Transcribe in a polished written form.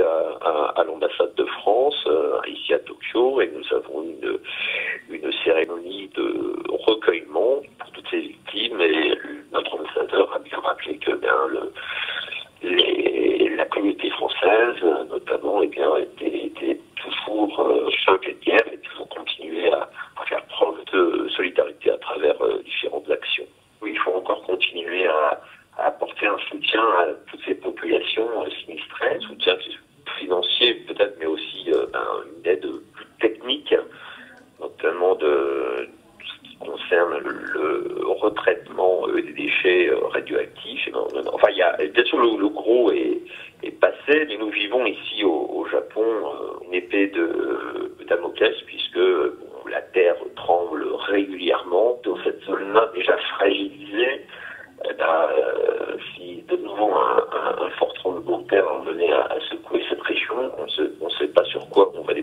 à l'ambassade de France, ici à Tokyo, et nous avons une cérémonie de recueillement pour toutes ces victimes, et notre ambassadeur a bien rappelé que la communauté française, notamment, était toujours choquée de guerre et toujours continuer à faire preuve de solidarité à travers différentes actions. Oui, il faut encore continuer à apporter un soutien à toutes ces populations sinistrées, un soutien financier peut-être, mais aussi une aide plus technique, notamment de tout ce qui concerne le retraitement des déchets radioactifs. Enfin, bien sûr, le gros est passé, mais nous vivons ici au Japon une épée de Damoclès, puisque la terre tremble régulièrement dans cette zone-là déjà fragilisée. Si de nouveau un fort tremblement de terre venait à secouer cette région, on ne sait pas sur quoi on va